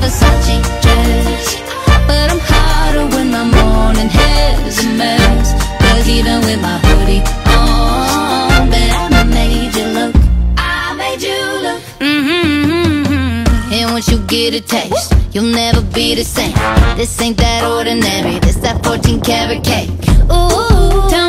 Versace dress, but I'm hotter when my morning hair's a mess. 'Cause even with my hoodie on, but I made you look. I made you look. And once you get a taste, you'll never be the same. This ain't that ordinary, this that 14 karat cake. Ooh,